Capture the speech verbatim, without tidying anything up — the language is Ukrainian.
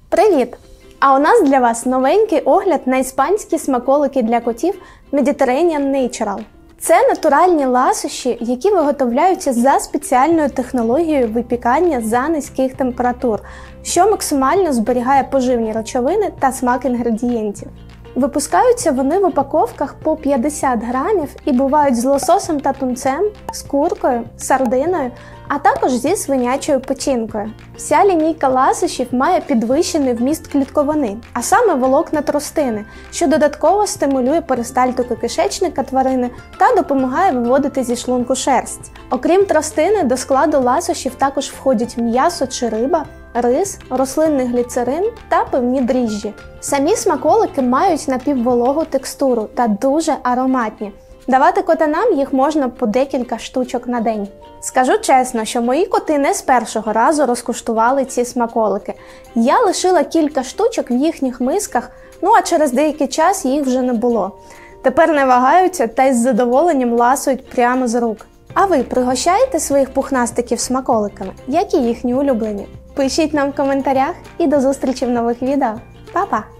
Привіт! А у нас для вас новенький огляд на іспанські смаколики для котів Mediterranean Natural. Це натуральні ласощі, які виготовляються за спеціальною технологією випікання за низьких температур, що максимально зберігає поживні речовини та смак інгредієнтів. Випускаються вони в упаковках по п'ятдесят грамів і бувають з лососем та тунцем, з куркою, сардиною, а також зі свинячою печінкою. Вся лінійка ласощів має підвищений вміст клітковини, а саме волокна тростини, що додатково стимулює перистальтику кишечника тварини та допомагає виводити зі шлунку шерсть. Окрім тростини, до складу ласощів також входять м'ясо чи риба, рис, рослинний гліцерин та певні дріжджі. Самі смаколики мають напіввологу текстуру та дуже ароматні. Давати котанам їх можна по декілька штучок на день. Скажу чесно, що мої коти не з першого разу розкуштували ці смаколики. Я лишила кілька штучок в їхніх мисках, ну а через деякий час їх вже не було. Тепер не вагаються та із задоволенням ласують прямо з рук. А ви пригощаєте своїх пухнастиків смаколиками? Які їхні улюблені? Пишіть нам в коментарях і до зустрічі в нових відео. Па-па!